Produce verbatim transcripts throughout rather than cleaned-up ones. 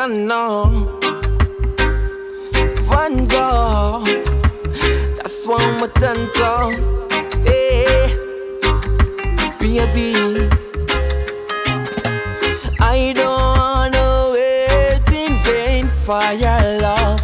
no. VANZO, that's one more VANZO. Hey, baby, I don't wanna wait in vain for your love.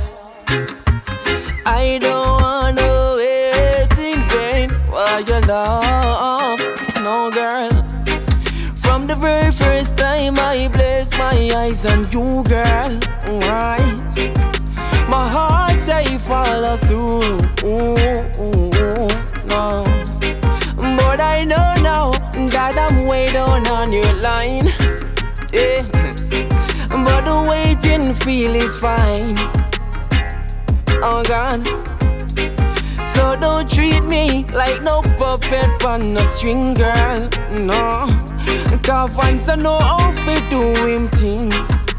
I don't wanna wait in vain for your love. No, girl. From the very first time I bless my eyes on you, girl. Why? My heart say follow through. Ooh, ooh, ooh, no. But I know now that I'm way down on your line. Yeah. But the waiting feel is fine. Oh God. So don't treat me like no puppet on no string, girl. No. Cause VANZO know how to do him thing.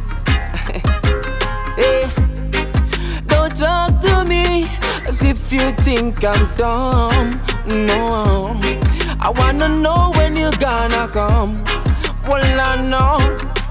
Hey. Don't talk to me as if you think I'm dumb. No. I wanna know when you're gonna come. Well, I know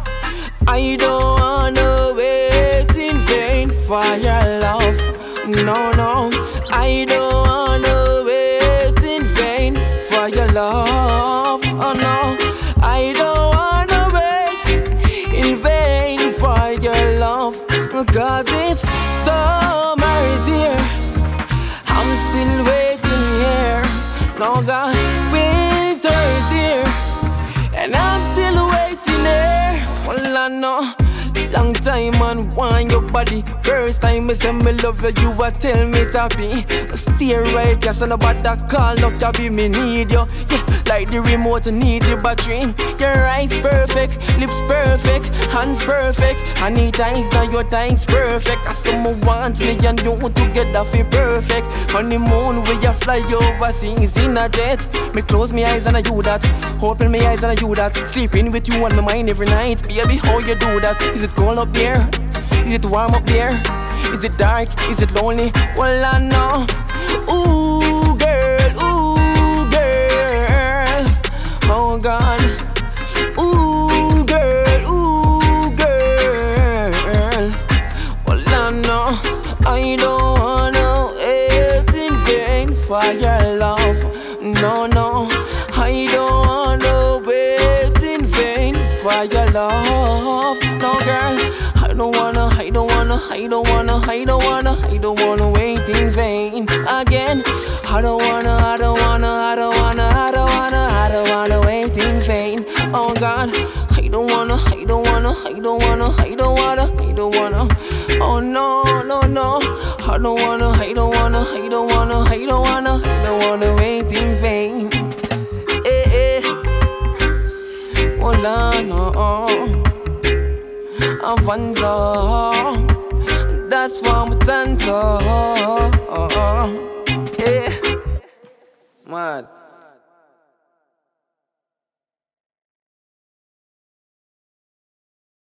I don't wanna wait in vain for your love. No, no, I don't wanna wait in vain for your love. Oh no, I don't wanna wait in vain for your love. Cause if summer is here, I'm still waiting here. No, God, winter is here, and I'm still waiting there. Well, I know. Long time and want your body. First time I say me love you, you a tell me happy. Stay right, cause nobody call up to be me need you. Yeah, like the remote need the battery. Your eyes perfect, lips perfect, hands perfect. I need eyes now your time's perfect. Cause someone wants me and you together feel perfect. Honeymoon where you fly overseas in a jet. Me close my eyes and I do that. Open my eyes and I do that. Sleeping with you on my mind every night. Baby, how you do that? Is it cold up here? Is it warm up here? Is it dark? Is it lonely? Well, I know. Ooh, girl, ooh, girl. Oh, God. Ooh, girl, ooh, girl. Well, I know. I don't wanna wait in vain for your love. No, no. I don't wanna wait in vain for your love. No, girl. I don't wanna, I don't wanna, I don't wanna, I don't wanna, I don't wanna wait in vain again. I don't wanna, I don't wanna, I don't wanna, I don't wanna, I don't wanna wait in vain. Oh God, I don't wanna, I don't wanna, I don't wanna, I don't wanna, I don't wanna. Oh no, no, no. I don't wanna, I don't wanna, I don't wanna, I don't wanna, I don't wanna wait in vain. Eh, eh. Oh no. I'm VANZO, that's why I'm VANZO. Yeah, mad.